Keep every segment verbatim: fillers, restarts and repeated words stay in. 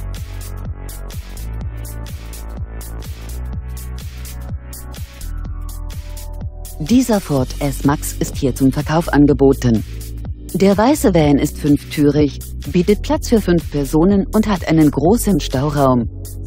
Dieser Ford S-Max ist hier zum Verkauf angeboten. Der weiße Van ist fünftürig, bietet Platz für fünf Personen und hat einen großen Stauraum.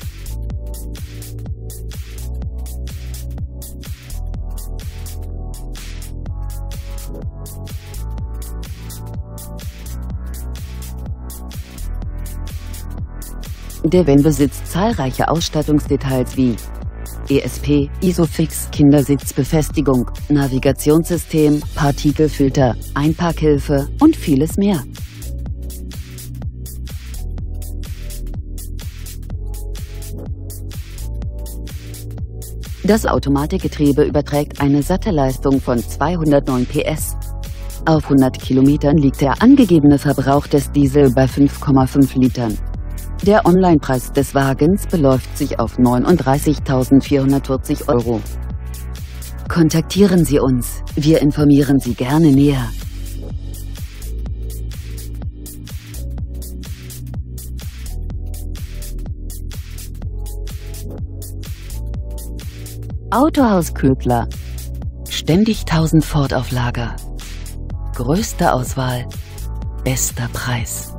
Der Van besitzt zahlreiche Ausstattungsdetails wie E S P, Isofix, Kindersitzbefestigung, Navigationssystem, Partikelfilter, Einparkhilfe und vieles mehr. Das Automatikgetriebe überträgt eine satte Leistung von zweihundertneun P S. Auf hundert Kilometern liegt der angegebene Verbrauch des Diesel bei fünf Komma fünf Litern. Der Onlinepreis des Wagens beläuft sich auf neununddreißigtausendvierhundertvierzig Euro. Kontaktieren Sie uns, wir informieren Sie gerne näher. Autohaus Köbler. Ständig tausend Ford auf Lager. Größte Auswahl, bester Preis.